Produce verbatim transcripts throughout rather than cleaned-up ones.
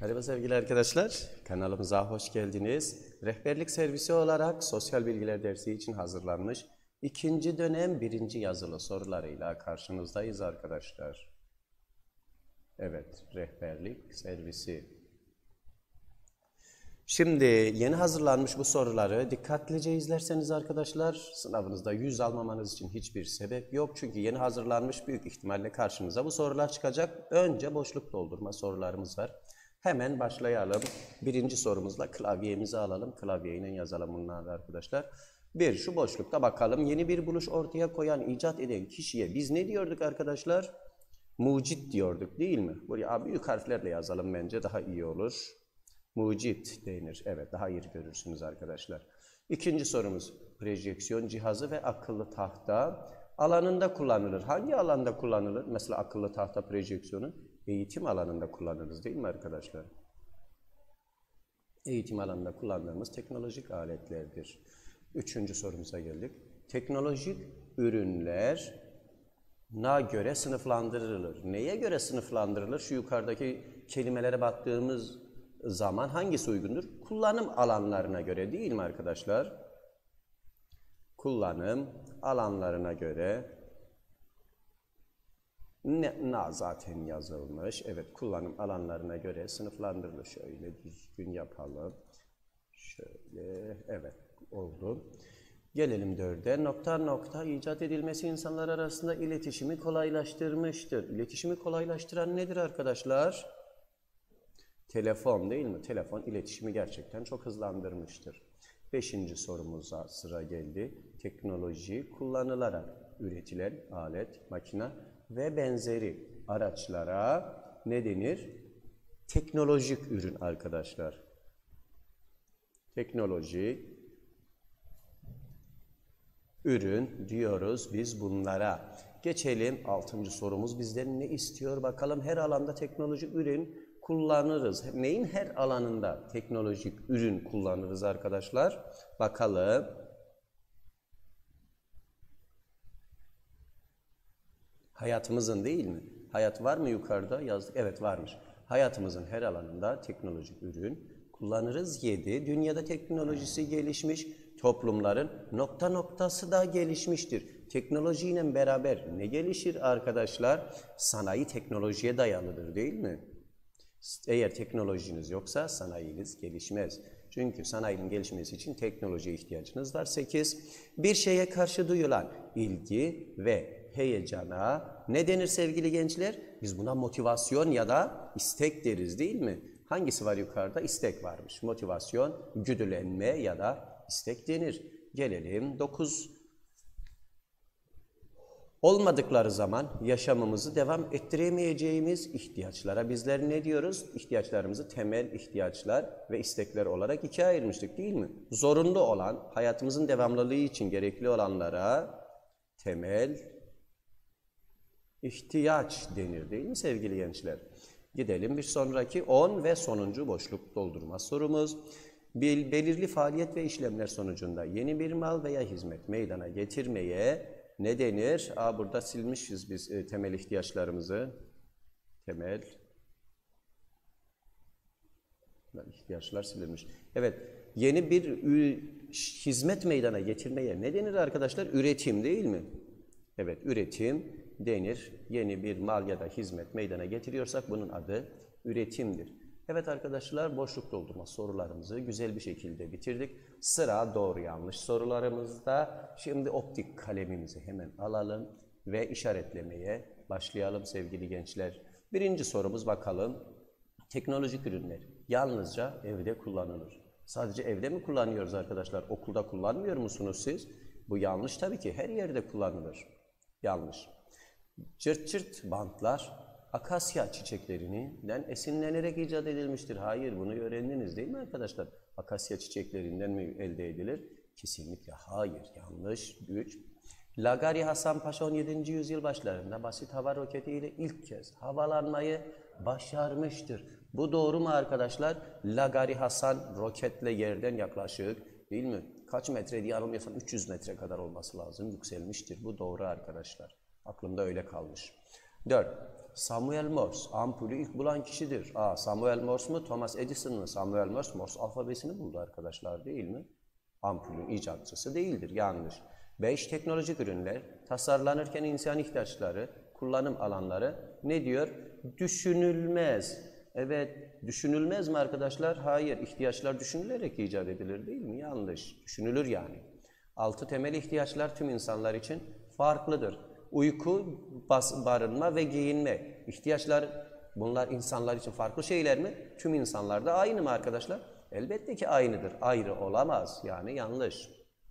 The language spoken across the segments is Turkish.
Merhaba sevgili arkadaşlar, kanalımıza hoş geldiniz. Rehberlik servisi olarak sosyal bilgiler dersi için hazırlanmış ikinci dönem birinci yazılı sorularıyla karşınızdayız arkadaşlar. Evet, rehberlik servisi. Şimdi yeni hazırlanmış bu soruları dikkatlice izlerseniz arkadaşlar sınavınızda yüz almamanız için hiçbir sebep yok. Çünkü yeni hazırlanmış büyük ihtimalle karşınıza bu sorular çıkacak. Önce boşluk doldurma sorularımız var. Hemen başlayalım. Birinci sorumuzla klavyemizi alalım. Klavyeyle yazalım bunları arkadaşlar. Bir, şu boşlukta bakalım. Yeni bir buluş ortaya koyan, icat eden kişiye biz ne diyorduk arkadaşlar? Mucit diyorduk değil mi? Buraya büyük harflerle yazalım bence daha iyi olur. Mucit denir. Evet, daha iyi görürsünüz arkadaşlar. İkinci sorumuz. Projeksiyon cihazı ve akıllı tahta alanında kullanılır. Hangi alanda kullanılır? Mesela akıllı tahta projeksiyonu eğitim alanında kullanırız değil mi arkadaşlar? Eğitim alanında kullandığımız teknolojik aletlerdir. Üçüncü sorumuza geldik. Teknolojik ürünler na göre sınıflandırılır. Neye göre sınıflandırılır? Şu yukarıdaki kelimelere baktığımız zaman hangisi uygundur? Kullanım alanlarına göre değil mi arkadaşlar? Kullanım alanlarına göre ne, na zaten yazılmış. Evet, kullanım alanlarına göre sınıflandırılır. Şöyle düzgün yapalım. Şöyle, evet oldu. Gelelim dörde. Nokta nokta icat edilmesi insanlar arasında iletişimi kolaylaştırmıştır. İletişimi kolaylaştıran nedir arkadaşlar? Telefon değil mi? Telefon iletişimi gerçekten çok hızlandırmıştır. Beşinci sorumuza sıra geldi. Teknoloji kullanılarak üretilen alet, makine ve benzeri araçlara ne denir? Teknolojik ürün arkadaşlar. Teknoloji ürün diyoruz biz bunlara. Geçelim altıncı sorumuz bizden ne istiyor bakalım. Her alanda teknolojik ürün kullanırız. Neyin her alanında teknolojik ürün kullanırız arkadaşlar? Bakalım. Hayatımızın değil mi? Hayat var mı yukarıda? Yazdık. Evet varmış. Hayatımızın her alanında teknolojik ürün kullanırız. yedi. Dünyada teknolojisi gelişmiş toplumların nokta noktası da gelişmiştir. Teknolojiyle beraber ne gelişir arkadaşlar? Sanayi teknolojiye dayalıdır değil mi? Eğer teknolojiniz yoksa sanayiniz gelişmez. Çünkü sanayinin gelişmesi için teknolojiye ihtiyacınız var. sekiz. Bir şeye karşı duyulan ilgi ve heyecana ne denir sevgili gençler? Biz buna motivasyon ya da istek deriz değil mi? Hangisi var yukarıda? İstek varmış. Motivasyon, güdülenme ya da istek denir. Gelelim dokuz. Olmadıkları zaman yaşamımızı devam ettiremeyeceğimiz ihtiyaçlara bizler ne diyoruz? İhtiyaçlarımızı temel ihtiyaçlar ve istekler olarak ikiye ayırmıştık değil mi? Zorunlu olan, hayatımızın devamlılığı için gerekli olanlara temel ihtiyaç denir değil mi sevgili gençler? Gidelim bir sonraki on ve sonuncu boşluk doldurma sorumuz. Bir belirli faaliyet ve işlemler sonucunda yeni bir mal veya hizmet meydana getirmeye ne denir? Aa, burada silmişiz biz e, temel ihtiyaçlarımızı. Temel ihtiyaçlar silinmiş. Evet, yeni bir hizmet meydana getirmeye ne denir arkadaşlar? Üretim değil mi? Evet, üretim denir. Yeni bir mal ya da hizmet meydana getiriyorsak bunun adı üretimdir. Evet arkadaşlar, boşluk doldurma sorularımızı güzel bir şekilde bitirdik. Sıra doğru yanlış sorularımızda. Şimdi optik kalemimizi hemen alalım ve işaretlemeye başlayalım sevgili gençler. Birinci sorumuz bakalım. Teknolojik ürünler yalnızca evde kullanılır. Sadece evde mi kullanıyoruz arkadaşlar? Okulda kullanmıyor musunuz siz? Bu yanlış tabii ki. Her yerde kullanılır. Yanlış. Cırt cırt bantlar akasya çiçeklerinden esinlenerek icat edilmiştir. Hayır, bunu öğrendiniz değil mi arkadaşlar? Akasya çiçeklerinden mi elde edilir? Kesinlikle hayır, yanlış. üç. Lagari Hasan Paşa on yedinci yüzyıl başlarında basit hava roketiyle ilk kez havalanmayı başarmıştır. Bu doğru mu arkadaşlar? Lagari Hasan roketle yerden yaklaşık değil mi? Kaç metre diye anlamıyorsam üç yüz metre kadar olması lazım. Yükselmiştir. Bu doğru arkadaşlar. Aklımda öyle kalmış. dört. Samuel Morse ampulü ilk bulan kişidir. Aa, Samuel Morse mu, Thomas Edison mu? Samuel Morse, Morse alfabesini buldu arkadaşlar, değil mi? Ampulün icatçısı değildir, yanlış. beş. Teknolojik ürünler tasarlanırken insan ihtiyaçları, kullanım alanları ne diyor? Düşünülmez. Evet, düşünülmez mi arkadaşlar? Hayır, ihtiyaçlar düşünülerek icat edilir, değil mi? Yanlış, düşünülür yani. altı. Temel ihtiyaçlar tüm insanlar için farklıdır. Uyku, bas, barınma ve giyinme. İhtiyaçlar, bunlar insanlar için farklı şeyler mi? Tüm insanlarda aynı mı arkadaşlar? Elbette ki aynıdır. Ayrı olamaz. Yani yanlış.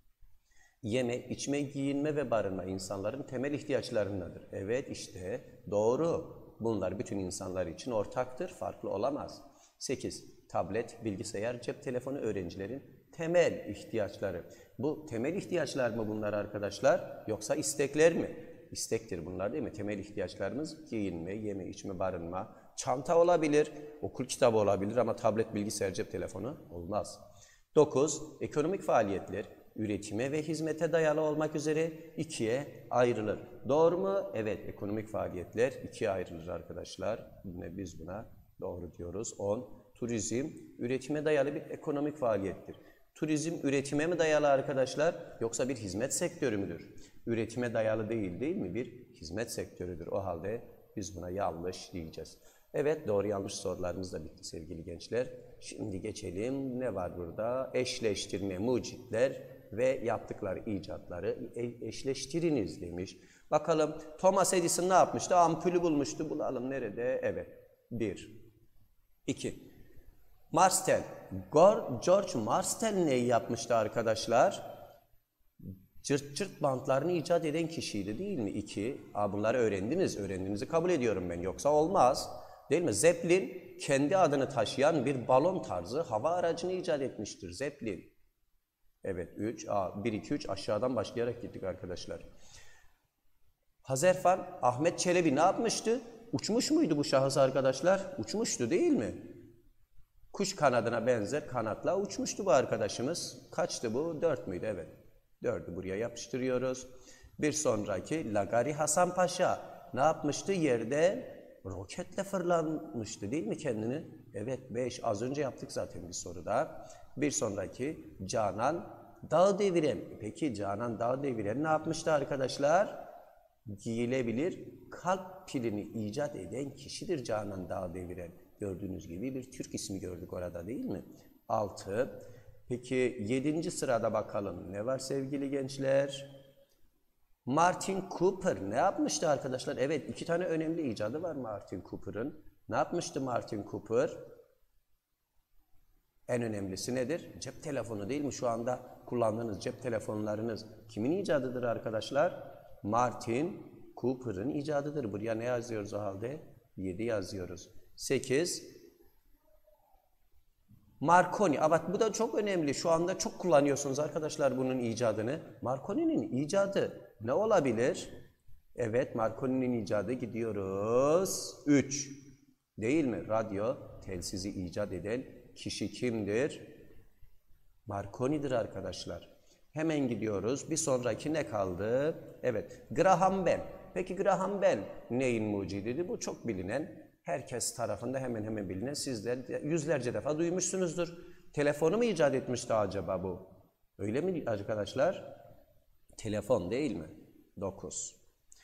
Yeme, içme, giyinme ve barınma insanların temel ihtiyaçlarındadır. Evet, işte doğru. Bunlar bütün insanlar için ortaktır. Farklı olamaz. sekiz. Tablet, bilgisayar, cep telefonu öğrencilerin temel ihtiyaçları. Bu temel ihtiyaçlar mı bunlar arkadaşlar? Yoksa istekler mi? İstektir bunlar, değil mi? Temel ihtiyaçlarımız giyinme, yeme, içme, barınma, çanta olabilir, okul kitabı olabilir ama tablet, bilgisayar, cep telefonu olmaz. dokuz. Ekonomik faaliyetler üretime ve hizmete dayalı olmak üzere ikiye ayrılır. Doğru mu? Evet, ekonomik faaliyetler ikiye ayrılır arkadaşlar. Yine biz buna doğru diyoruz. on. Turizm üretime dayalı bir ekonomik faaliyettir. Turizm üretime mi dayalı arkadaşlar yoksa bir hizmet sektörü müdür? Üretime dayalı değil, değil mi? Bir hizmet sektörüdür. O halde biz buna yanlış diyeceğiz. Evet, doğru yanlış sorularımız da bitti sevgili gençler. Şimdi geçelim. Ne var burada? Eşleştirme, mucitler ve yaptıkları icatları eşleştiriniz demiş. Bakalım Thomas Edison ne yapmıştı? Ampulü bulmuştu. Bulalım nerede? Evet. bir. iki. Marstel. George Marstel neyi yapmıştı arkadaşlar? Cırt cırt bantlarını icat eden kişiydi, değil mi? iki. Aa, bunları öğrendiniz. Öğrendiğinizi kabul ediyorum ben. Yoksa olmaz. Değil mi? Zeppelin kendi adını taşıyan bir balon tarzı hava aracını icat etmiştir. Zeppelin. Evet. üç. Aa, bir, iki, üç aşağıdan başlayarak gittik arkadaşlar. Hazerfan Ahmet Çelebi ne yapmıştı? Uçmuş muydu bu şahıs arkadaşlar? Uçmuştu, değil mi? Kuş kanadına benzer kanatla uçmuştu bu arkadaşımız. Kaçtı bu? dört müydü? Evet. dördü buraya yapıştırıyoruz. Bir sonraki Lagari Hasan Paşa ne yapmıştı? Yerde roketle fırlanmıştı, değil mi kendini? Evet, beş. Az önce yaptık zaten bir soruda. Bir sonraki Canan Dağdeviren. Peki Canan Dağdeviren ne yapmıştı arkadaşlar? Giyilebilir kalp pilini icat eden kişidir Canan Dağdeviren. Gördüğünüz gibi bir Türk ismi gördük orada, değil mi? altı. Peki yedinci sırada bakalım ne var sevgili gençler? Martin Cooper ne yapmıştı arkadaşlar? Evet, iki tane önemli icadı var Martin Cooper'ın. Ne yapmıştı Martin Cooper? En önemlisi nedir? Cep telefonu, değil mi? Şu anda kullandığınız cep telefonlarınız kimin icadıdır arkadaşlar? Martin Cooper'ın icadıdır. Buraya ne yazıyoruz o halde? yedi yazıyoruz. sekiz. Marconi. Evet, bu da çok önemli. Şu anda çok kullanıyorsunuz arkadaşlar bunun icadını. Marconi'nin icadı ne olabilir? Evet, Marconi'nin icadı gidiyoruz. üç. Değil mi? Radyo telsizi icat eden kişi kimdir? Marconi'dir arkadaşlar. Hemen gidiyoruz. Bir sonraki ne kaldı? Evet, Graham Bell. Peki Graham Bell neyin mucididir? Bu çok bilinen, herkes tarafında hemen hemen bilinen, sizler yüzlerce defa duymuşsunuzdur. Telefonu mu icat etmişti acaba bu? Öyle mi arkadaşlar? Telefon, değil mi? dokuz.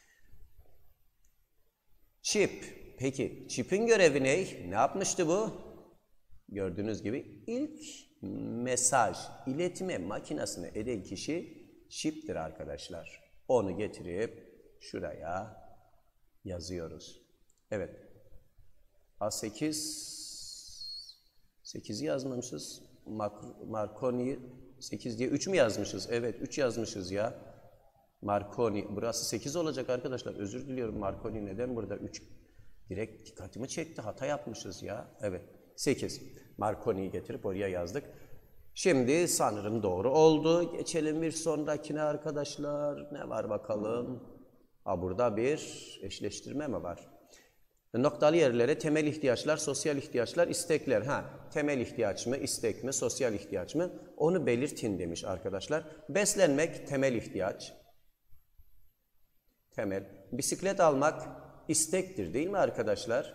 Çip. Peki çipin görevi ne? Ne yapmıştı bu? Gördüğünüz gibi ilk mesaj iletme makinesini eden kişi çiptir arkadaşlar. Onu getirip şuraya yazıyoruz. Evet. A sekiz sekizi yazmamışız. Marconi sekiz diye üç mü yazmışız? Evet, üç yazmışız ya. Marconi. Burası sekiz olacak arkadaşlar. Özür diliyorum Marconi. Neden burada üç? Direkt dikkatimi çekti. Hata yapmışız ya. Evet. sekiz. Marconi'yi getirip oraya yazdık. Şimdi sanırım doğru oldu. Geçelim bir sonrakine arkadaşlar. Ne var bakalım? Ha, burada bir eşleştirme mi var? Noktalı yerlere temel ihtiyaçlar, sosyal ihtiyaçlar, istekler. Ha, temel ihtiyaç mı, istek mi, sosyal ihtiyaç mı? Onu belirtin demiş arkadaşlar. Beslenmek temel ihtiyaç. Temel. Bisiklet almak istektir değil mi arkadaşlar?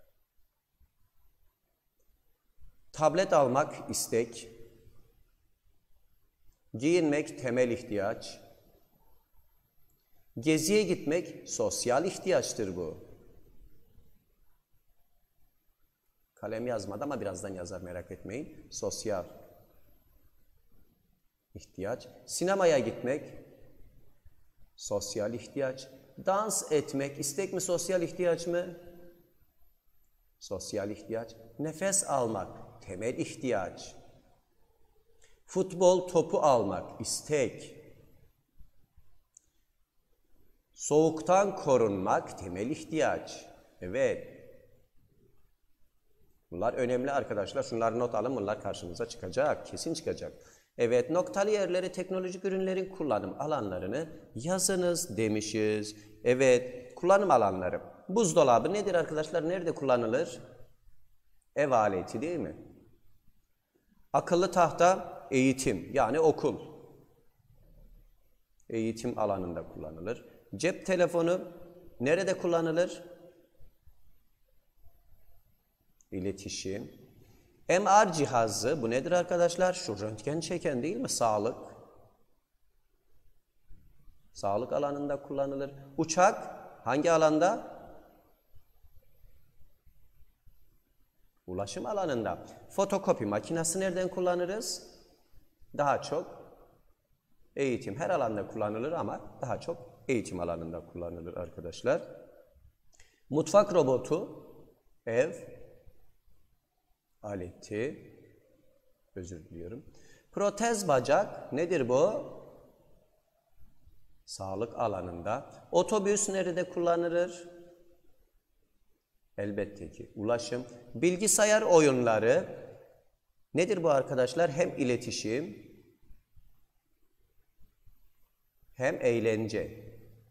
Tablet almak istek. Giyinmek temel ihtiyaç. Geziye gitmek sosyal ihtiyaçtır bu. Kalem yazmadı ama birazdan yazar, merak etmeyin. Sosyal ihtiyaç. Sinemaya gitmek sosyal ihtiyaç. Dans etmek istek mi, sosyal ihtiyaç mı? Sosyal ihtiyaç. Nefes almak temel ihtiyaç. Futbol topu almak istek. Soğuktan korunmak temel ihtiyaç. Evet. Bunlar önemli arkadaşlar. Şunları not alın. Bunlar karşımıza çıkacak. Kesin çıkacak. Evet. Noktalı yerlere teknolojik ürünlerin kullanım alanlarını yazınız demişiz. Evet. Kullanım alanları. Buzdolabı nedir arkadaşlar? Nerede kullanılır? Ev aleti değil mi? Akıllı tahta eğitim, yani okul. Eğitim alanında kullanılır. Cep telefonu nerede kullanılır? İletişim. M R cihazı, bu nedir arkadaşlar? Şu röntgen çeken değil mi? Sağlık. Sağlık alanında kullanılır. Uçak hangi alanda? Ulaşım alanında. Fotokopi makinesi nereden kullanırız? Daha çok eğitim. Her alanda kullanılır ama daha çok eğitim alanında kullanılır arkadaşlar. Mutfak robotu, ev aleti, özür diliyorum. Protez bacak nedir bu? Sağlık alanında. Otobüs nerede kullanılır? Elbette ki ulaşım. Bilgisayar oyunları nedir bu arkadaşlar? Hem iletişim hem eğlence.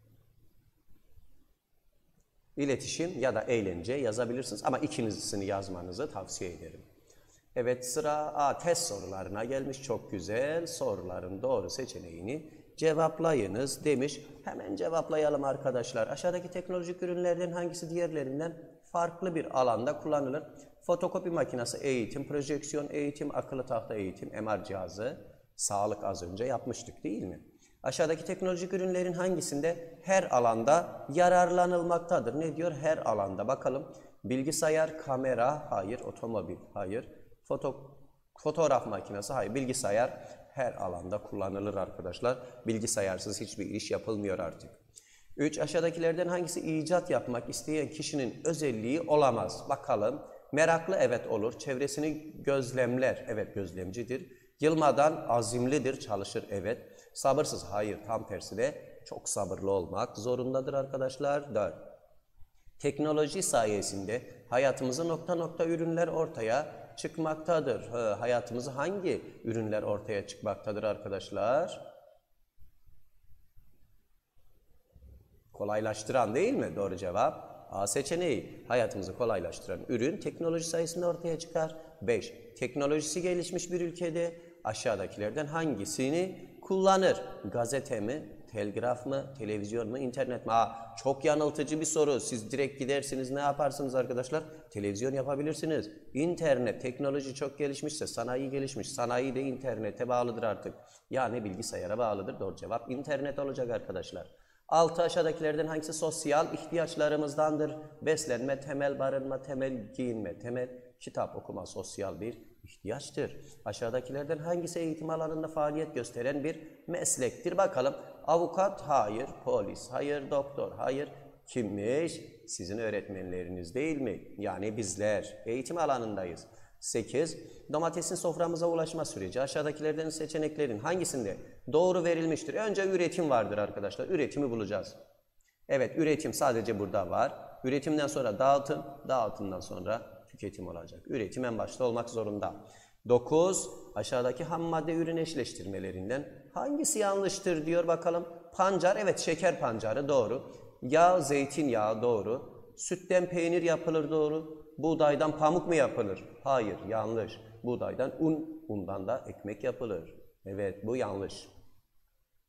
İletişim ya da eğlence yazabilirsiniz ama ikincisini yazmanızı tavsiye ederim. Evet, sıra A, test sorularına gelmiş. Çok güzel. Soruların doğru seçeneğini cevaplayınız demiş. Hemen cevaplayalım arkadaşlar. Aşağıdaki teknolojik ürünlerden hangisi diğerlerinden farklı bir alanda kullanılır? Fotokopi makinesi eğitim, projeksiyon eğitim, akıllı tahta eğitim, M R cihazı, sağlık az önce yapmıştık değil mi? Aşağıdaki teknolojik ürünlerin hangisinde her alanda yararlanılmaktadır? Ne diyor? Her alanda. Bakalım. Bilgisayar, kamera, hayır. Otomobil, hayır. Foto, fotoğraf makinesi, hayır. Bilgisayar her alanda kullanılır arkadaşlar. Bilgisayarsız hiçbir iş yapılmıyor artık. üç. Aşağıdakilerden hangisi icat yapmak isteyen kişinin özelliği olamaz? Bakalım. Meraklı, evet olur. Çevresini gözlemler, evet gözlemcidir. Yılmadan azimlidir, çalışır, evet. Sabırsız, hayır, tam tersine çok sabırlı olmak zorundadır arkadaşlar. dört. Teknoloji sayesinde hayatımıza nokta nokta ürünler ortaya çıkmaktadır. Ha, hayatımızı hangi ürünler ortaya çıkmaktadır arkadaşlar? Kolaylaştıran değil mi? Doğru cevap A seçeneği. Hayatımızı kolaylaştıran ürün teknoloji sayesinde ortaya çıkar. beş. Teknolojisi gelişmiş bir ülkede aşağıdakilerden hangisini kullanır? Gazete mi, telgraf mı, televizyon mu, internet mi? Aa, çok yanıltıcı bir soru. Siz direkt gidersiniz, ne yaparsınız arkadaşlar? Televizyon yapabilirsiniz. İnternet, teknoloji çok gelişmişse, sanayi gelişmiş. Sanayi de internete bağlıdır artık. Yani bilgisayara bağlıdır. Doğru cevap internet olacak arkadaşlar. altı. Aşağıdakilerden hangisi sosyal ihtiyaçlarımızdandır? Beslenme, temel barınma, temel giyinme, temel kitap okuma sosyal bir ihtiyaçtır. Aşağıdakilerden hangisi eğitim alanında faaliyet gösteren bir meslektir? Bakalım. Avukat, hayır. Polis, hayır. Doktor, hayır. Kimmiş? Sizin öğretmenleriniz değil mi? Yani bizler eğitim alanındayız. sekiz. Domatesin soframıza ulaşma süreci aşağıdakilerden seçeneklerin hangisinde doğru verilmiştir? Önce üretim vardır arkadaşlar. Üretimi bulacağız. Evet, üretim sadece burada var. Üretimden sonra dağıtım, dağıtımdan sonra tüketim olacak. Üretim en başta olmak zorunda. dokuz. Aşağıdaki ham madde ürün eşleştirmelerinden hangisi yanlıştır diyor bakalım. Pancar, evet şeker pancarı doğru. Yağ, zeytinyağı doğru. Sütten peynir yapılır doğru. Buğdaydan pamuk mu yapılır? Hayır, yanlış. Buğdaydan un, undan da ekmek yapılır. Evet, bu yanlış.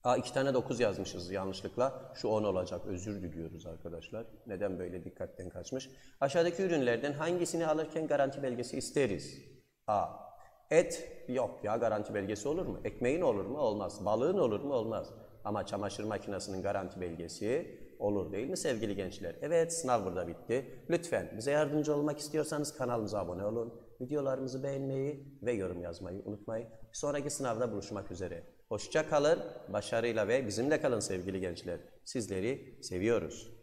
Aa, iki tane dokuz yazmışız yanlışlıkla. Şu on olacak. Özür diliyoruz arkadaşlar. Neden böyle dikkatten kaçmış? Aşağıdaki ürünlerden hangisini alırken garanti belgesi isteriz? A. Et yok ya, garanti belgesi olur mu? Ekmeğin olur mu? Olmaz. Balığın olur mu? Olmaz. Ama çamaşır makinesinin garanti belgesi olur değil mi sevgili gençler? Evet, sınav burada bitti. Lütfen bize yardımcı olmak istiyorsanız kanalımıza abone olun. Videolarımızı beğenmeyi ve yorum yazmayı unutmayın. Sonraki sınavda buluşmak üzere. Hoşça kalın, başarıyla ve bizimle kalın sevgili gençler. Sizleri seviyoruz.